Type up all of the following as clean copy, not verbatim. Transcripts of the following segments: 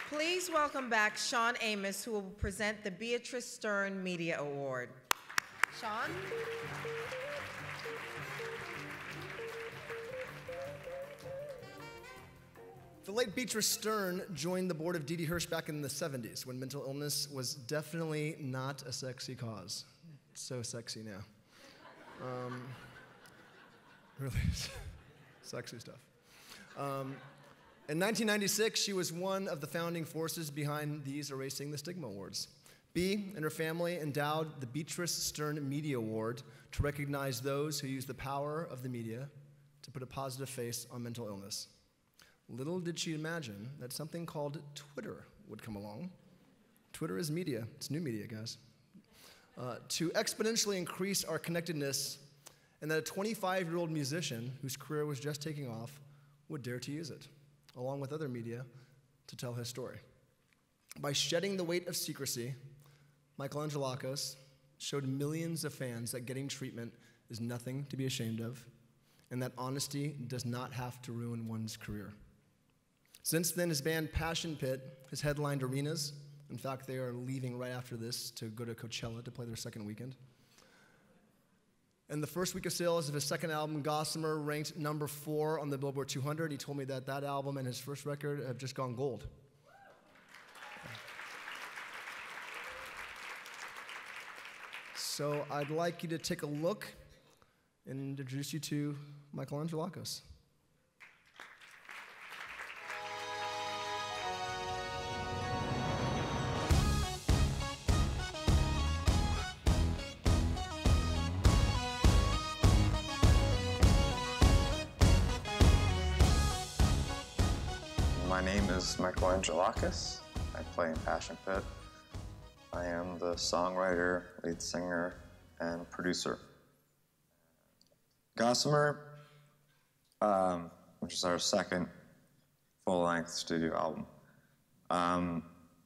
Please welcome back Sean Amos, who will present the Beatrice Stern Media Award. Sean? The late Beatrice Stern joined the board of Didi Hirsch back in the 70s when mental illness was definitely not a sexy cause. It's so sexy now. Really, sexy stuff. In 1996, she was one of the founding forces behind these Erasing the Stigma Awards. Bea and her family endowed the Beatrice Stern Media Award to recognize those who use the power of the media to put a positive face on mental illness. Little did she imagine that something called Twitter would come along. Twitter is media. It's new media, guys. To exponentially increase our connectedness, and that a 25-year-old musician whose career was just taking off would dare to use it, along with other media, to tell his story. By shedding the weight of secrecy, Michael Angelakos showed millions of fans that getting treatment is nothing to be ashamed of, and that honesty does not have to ruin one's career. Since then, his band Passion Pit has headlined arenas. In fact, they are leaving right after this to go to Coachella to play their second weekend. And the first week of sales of his second album, Gossamer, ranked number 4 on the Billboard 200. He told me that that album and his first record have just gone gold. So I'd like you to take a look and introduce you to Michael Angelakos. My name is Michael Angelakos. I play in Passion Pit. I am the songwriter, lead singer, and producer. Gossamer, which is our second full-length studio album,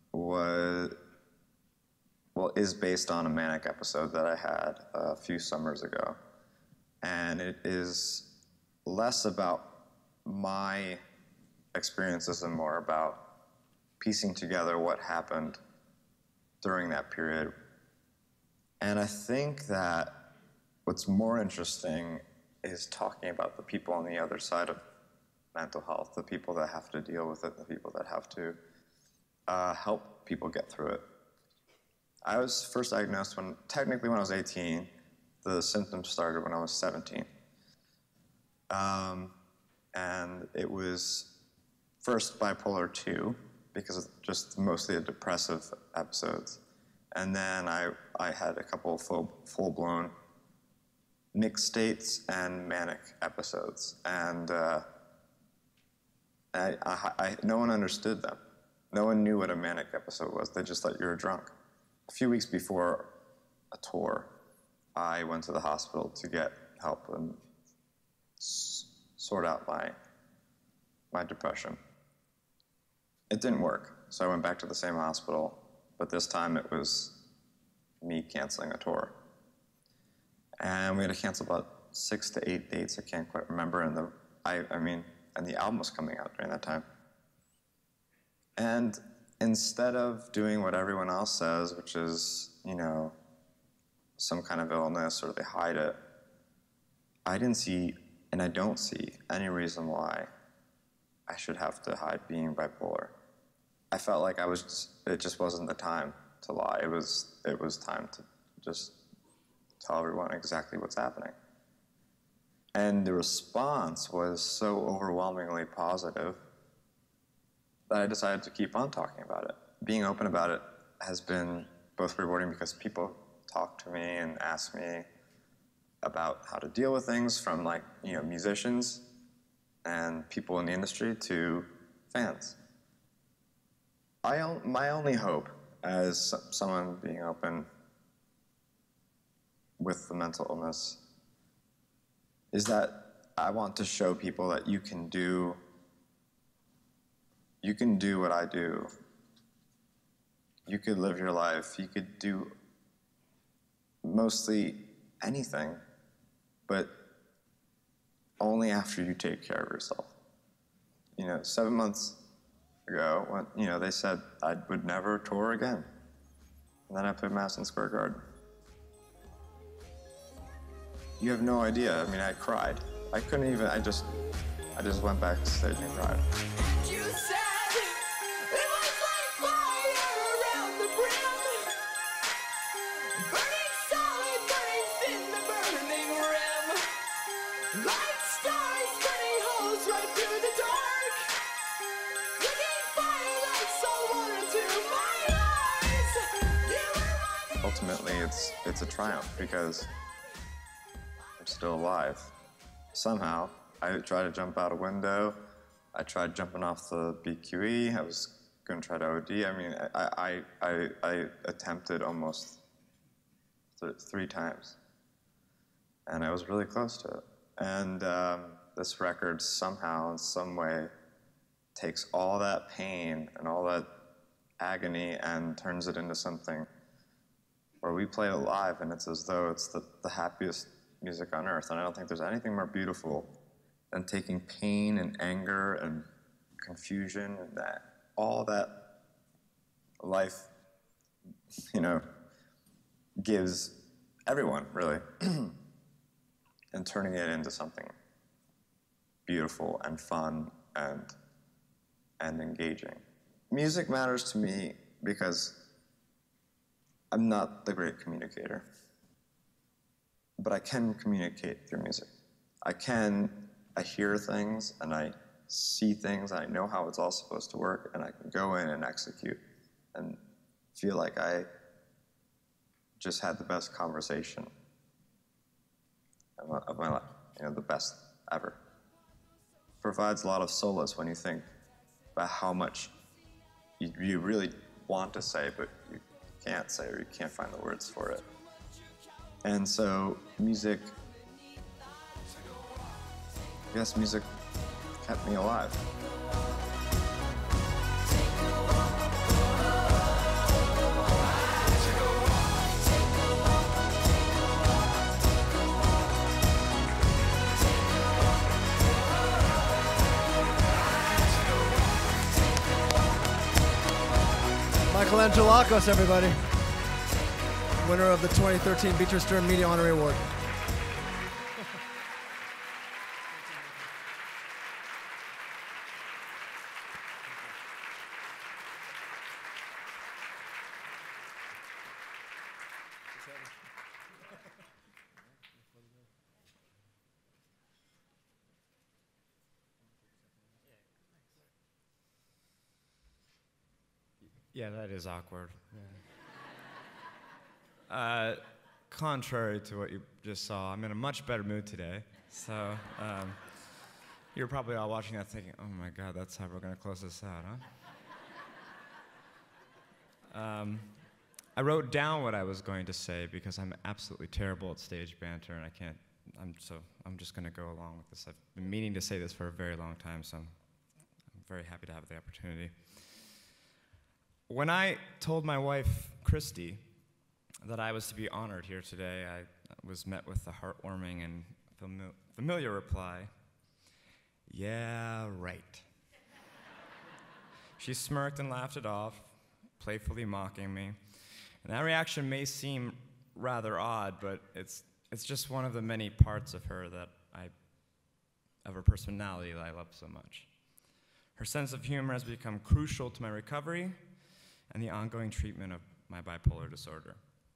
is based on a manic episode that I had a few summers ago. And it is less about my experiences and more about piecing together what happened during that period. And I think that what's more interesting is talking about the people on the other side of mental health, the people that have to deal with it, the people that have to help people get through it. I was first diagnosed when I was 18. The symptoms started when I was 17. And it was first bipolar 2, because of just mostly depressive episodes. And then I had a couple of full-blown mixed states and manic episodes. And no one understood them. No one knew what a manic episode was. They just thought you were drunk. A few weeks before a tour, I went to the hospital to get help and sort out my depression. It didn't work, so I went back to the same hospital, but this time it was me canceling a tour. And we had to cancel about 6 to 8 dates, I can't quite remember, and the album was coming out during that time. And instead of doing what everyone else says, which is, some kind of illness, or they hide it, I didn't see, and I don't see, any reason why I should have to hide being bipolar. I felt like it just wasn't the time to lie. It was time to just tell everyone exactly what's happening. And the response was so overwhelmingly positive that I decided to keep on talking about it. Being open about it has been both rewarding because people talk to me and ask me about how to deal with things, from musicians and people in the industry to fans. My only hope as someone being open with the mental illness is that I want to show people that you can do what I do. You could live your life. You could do mostly anything, but only after you take care of yourself. 7 months ago when, you know, they said I would never tour again. And then I played Madison Square Garden. You have no idea. I mean, I cried. I couldn't even, I just went backstage and cried. You said it was like fire around the brim, burning solid, burning thin, the burning rim, like stars burning holes right through the dark, flicking firelight salt water to my eyes. You were Ultimately, it's a triumph because I'm still alive. Somehow, I tried to jump out a window. I tried jumping off the BQE. I was going to try to OD. I mean, I attempted almost three times. And I was really close to it. And this record somehow, in some way, takes all that pain and all that agony and turns it into something where we play it live and it's as though it's the happiest music on earth. And I don't think there's anything more beautiful than taking pain and anger and confusion and that, all that life, you know, gives everyone, really, and turning it into something beautiful and fun and engaging. Music matters to me because I'm not the great communicator, but I can communicate through music. I hear things and I see things and I know how it's all supposed to work and I can go in and execute and feel like I just had the best conversation of my life, you know, the best ever. Provides a lot of solace when you think about how much you really want to say, but you can't say or you can't find the words for it. And so music, I guess music kept me alive. Angelakos, everybody. Winner of the 2013 Beatrice Stern Media Award. Yeah, that is awkward. Yeah. Contrary to what you just saw, I'm in a much better mood today. So you're probably all watching that thinking, oh my God, that's how we're going to close this out, huh? I wrote down what I was going to say because I'm absolutely terrible at stage banter and I'm just going to go along with this. I've been meaning to say this for a very long time, so I'm very happy to have the opportunity. When I told my wife, Christy, that I was to be honored here today, I was met with the heartwarming and familiar reply, yeah, right. She smirked and laughed it off, playfully mocking me. And that reaction may seem rather odd, but it's just one of the many parts of her of her personality that I love so much. Her sense of humor has become crucial to my recovery and the ongoing treatment of my bipolar disorder.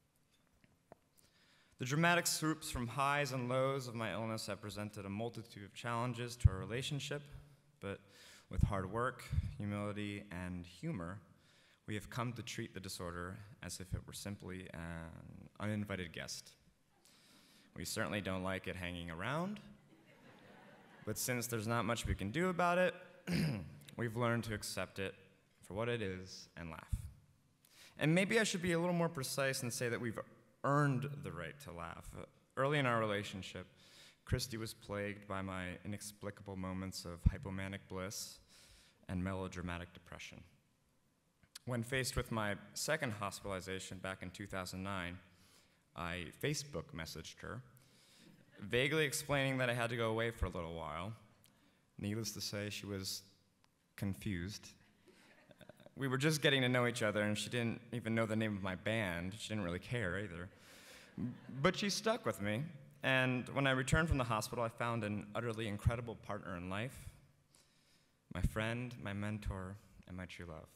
The dramatic swoops from highs and lows of my illness have presented a multitude of challenges to our relationship, but with hard work, humility, and humor, we have come to treat the disorder as if it were simply an uninvited guest. We certainly don't like it hanging around, but since there's not much we can do about it, we've learned to accept it for what it is and laugh. And maybe I should be a little more precise and say that we've earned the right to laugh. Early in our relationship, Christy was plagued by my inexplicable moments of hypomanic bliss and melodramatic depression. When faced with my second hospitalization back in 2009, I Facebook messaged her, vaguely explaining that I had to go away for a little while. Needless to say, she was confused we were just getting to know each other, and she didn't even know the name of my band. She didn't really care either. But she stuck with me, and when I returned from the hospital, I found an utterly incredible partner in life, my friend, my mentor, and my true love.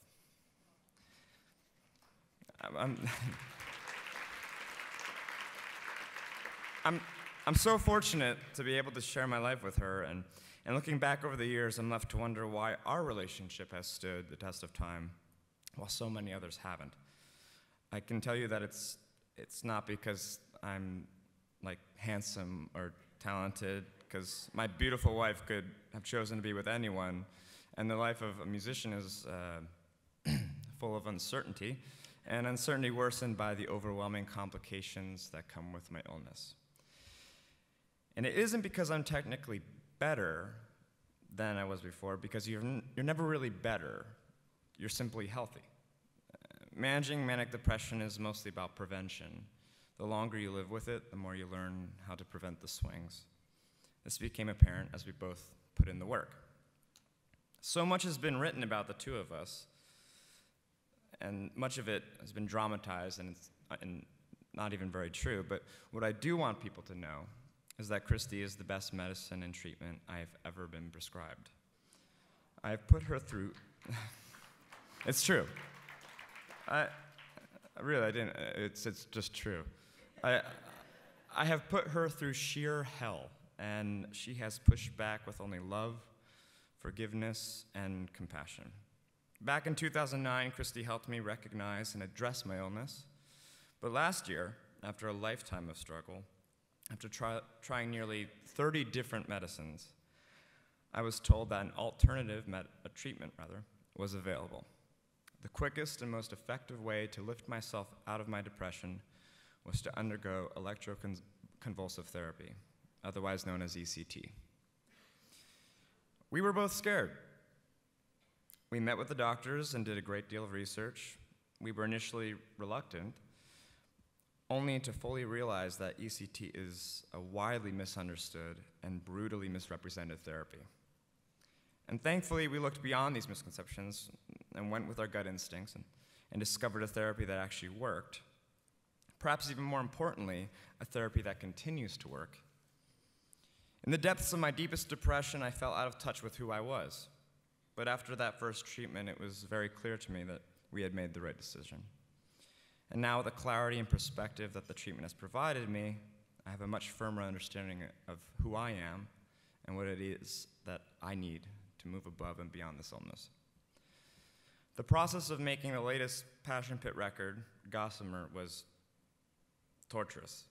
I'm so fortunate to be able to share my life with her, and looking back over the years, I'm left to wonder why our relationship has stood the test of time, while so many others haven't. I can tell you that it's not because I'm like handsome or talented, because my beautiful wife could have chosen to be with anyone, and the life of a musician is full of uncertainty, and uncertainty worsened by the overwhelming complications that come with my illness. And it isn't because I'm technically better than I was before, because you're never really better. You're simply healthy. Managing manic depression is mostly about prevention. The longer you live with it, the more you learn how to prevent the swings. This became apparent as we both put in the work. So much has been written about the two of us, and much of it has been dramatized, and it's not even very true. But what I do want people to know is that Christy is the best medicine and treatment I have ever been prescribed. I have put her through, it's true. I didn't, it's just true. I have put her through sheer hell, and she has pushed back with only love, forgiveness, and compassion. Back in 2009, Christy helped me recognize and address my illness. But last year, after a lifetime of struggle, after trying nearly 30 different medicines, I was told that an alternative treatment was available. The quickest and most effective way to lift myself out of my depression was to undergo electroconvulsive therapy, otherwise known as ECT. We were both scared. We met with the doctors and did a great deal of research. We were initially reluctant, only to fully realize that ECT is a widely misunderstood and brutally misrepresented therapy. And thankfully, we looked beyond these misconceptions and went with our gut instincts and discovered a therapy that actually worked. Perhaps even more importantly, a therapy that continues to work. In the depths of my deepest depression, I felt out of touch with who I was. But after that first treatment, it was very clear to me that we had made the right decision. And now, with the clarity and perspective that the treatment has provided me, I have a much firmer understanding of who I am and what it is that I need to move above and beyond this illness. The process of making the latest Passion Pit record, Gossamer, was torturous.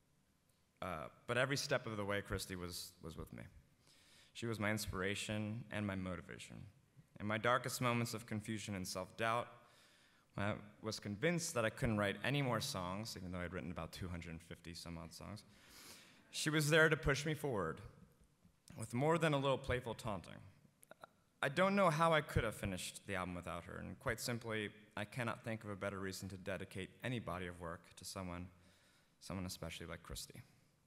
But every step of the way, Christy was with me. She was my inspiration and my motivation. In my darkest moments of confusion and self-doubt, I was convinced that I couldn't write any more songs, even though I'd written about 250 some odd songs. She was there to push me forward, with more than a little playful taunting. I don't know how I could have finished the album without her, and quite simply, I cannot think of a better reason to dedicate any body of work to someone especially like Christy.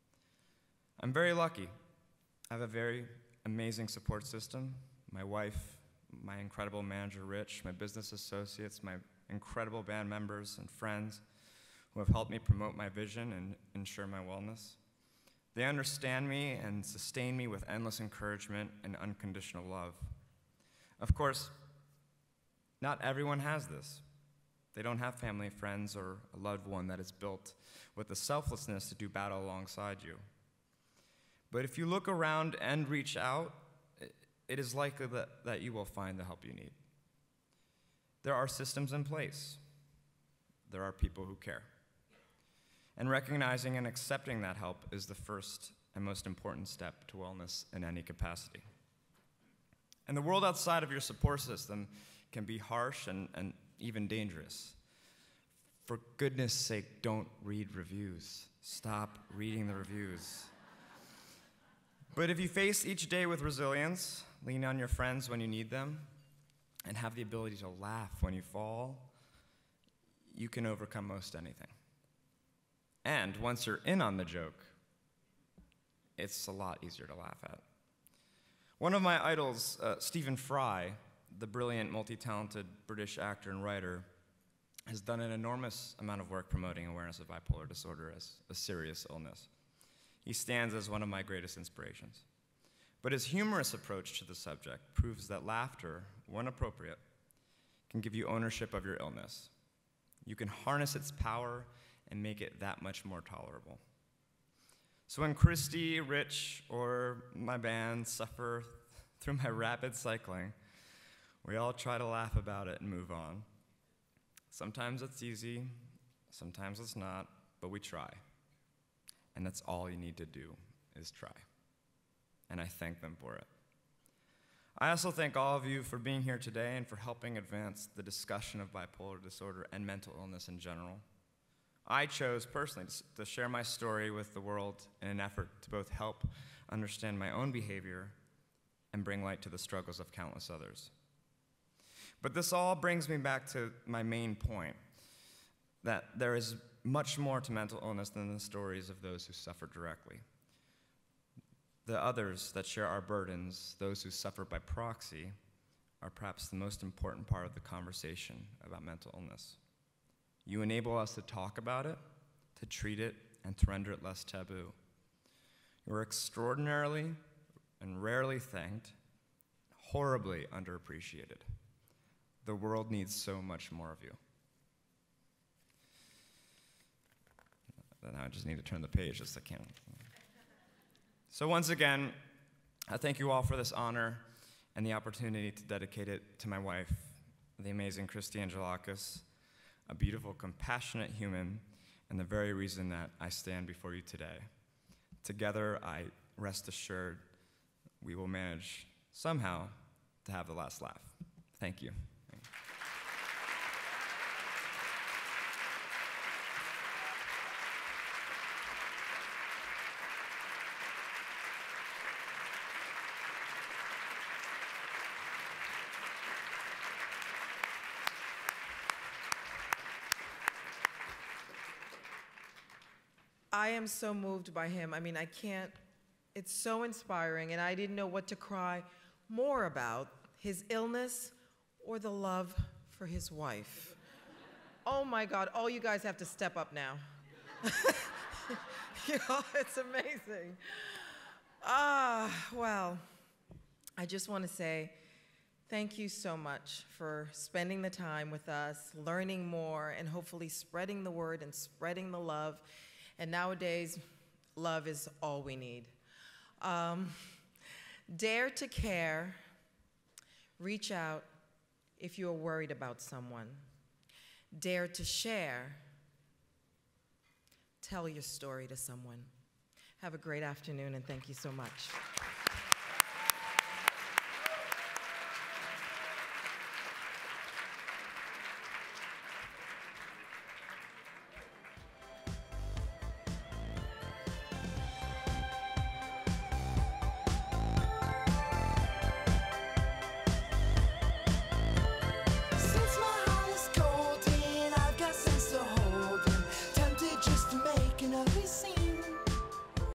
I'm very lucky. I have a very amazing support system. My wife, my incredible manager, Rich, my business associates, my incredible band members and friends who have helped me promote my vision and ensure my wellness. They understand me and sustain me with endless encouragement and unconditional love. Of course, not everyone has this. They don't have family, friends, or a loved one that is built with the selflessness to do battle alongside you. But if you look around and reach out, it is likely that you will find the help you need. There are systems in place. There are people who care. And recognizing and accepting that help is the first and most important step to wellness in any capacity. And the world outside of your support system can be harsh and even dangerous. For goodness sake, don't read reviews. Stop reading the reviews. But if you face each day with resilience, lean on your friends when you need them, and have the ability to laugh when you fall, you can overcome most anything. And once you're in on the joke, it's a lot easier to laugh at. One of my idols, Stephen Fry, the brilliant, multi-talented British actor and writer, has done an enormous amount of work promoting awareness of bipolar disorder as a serious illness. He stands as one of my greatest inspirations. But his humorous approach to the subject proves that laughter, when appropriate, can give you ownership of your illness. You can harness its power and make it that much more tolerable. So when Christy, Rich, or my band suffer through my rapid cycling, we all try to laugh about it and move on. Sometimes it's easy, sometimes it's not, but we try. And that's all you need to do, is try. And I thank them for it. I also thank all of you for being here today and for helping advance the discussion of bipolar disorder and mental illness in general. I chose personally to share my story with the world in an effort to both help understand my own behavior and bring light to the struggles of countless others. But this all brings me back to my main point, that there is much more to mental illness than the stories of those who suffer directly. The others that share our burdens, those who suffer by proxy, are perhaps the most important part of the conversation about mental illness. You enable us to talk about it, to treat it, and to render it less taboo. You are extraordinarily and rarely thanked, horribly underappreciated. The world needs so much more of you. Then I just need to turn the page just so I can. So once again, I thank you all for this honor and the opportunity to dedicate it to my wife, the amazing Christy Angelakos, a beautiful, compassionate human, and the very reason that I stand before you today. Together, I rest assured we will manage somehow to have the last laugh. Thank you. I am so moved by him. I mean, I can't, it's so inspiring, and I didn't know what to cry more about, his illness or the love for his wife. Oh my God, all you guys have to step up now. You know, it's amazing. Well, I just want to say thank you so much for spending the time with us, learning more, and hopefully spreading the word and spreading the love. And nowadays, love is all we need. Dare to care. Reach out if you are worried about someone. Dare to share. Tell your story to someone. Have a great afternoon, and thank you so much.